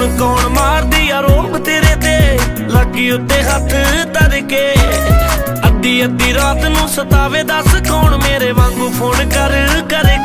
कौन मार दिया रोब तेरे ते लगी उत्ते हथ धर के अद्धी अद्धी रात नू सतावे दस कौन मेरे वांगू फोन कर करे